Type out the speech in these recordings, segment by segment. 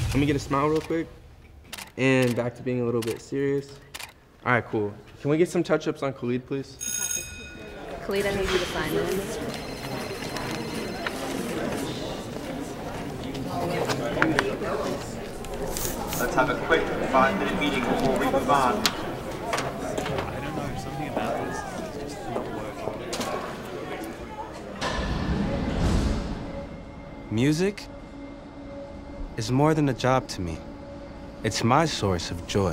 Let me get a smile real quick. And back to being a little bit serious. All right, cool. Can we get some touch-ups on Khalid, please? Khalid, I need you to sign this. Let's have a quick 5-minute meeting before we move on. I don't know, something about this is just not working. Music is more than a job to me. It's my source of joy.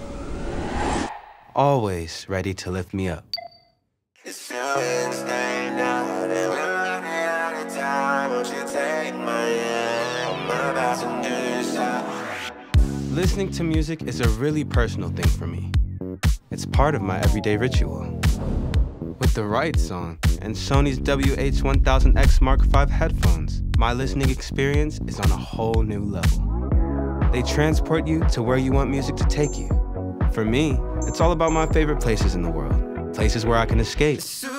Always ready to lift me up. It's Wednesday night and we're running out of time. Won't you take my hand? I'm about to do this out. Listening to music is a really personal thing for me. It's part of my everyday ritual. With the right song and Sony's WH-1000XM5 headphones, my listening experience is on a whole new level. They transport you to where you want music to take you. For me, it's all about my favorite places in the world, places where I can escape.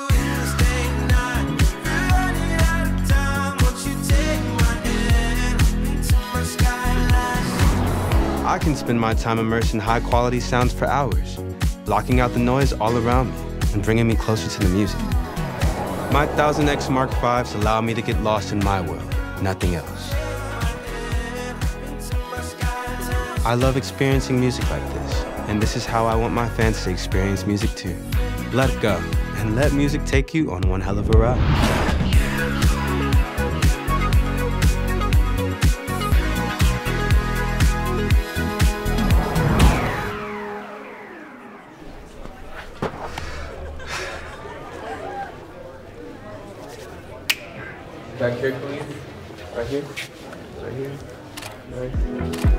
I can spend my time immersed in high-quality sounds for hours, blocking out the noise all around me and bringing me closer to the music. My 1000XM5s allow me to get lost in my world, nothing else. I love experiencing music like this, and this is how I want my fans to experience music too. Let go, and let music take you on one hell of a ride. Back here, please. Right here. Right here. Right here.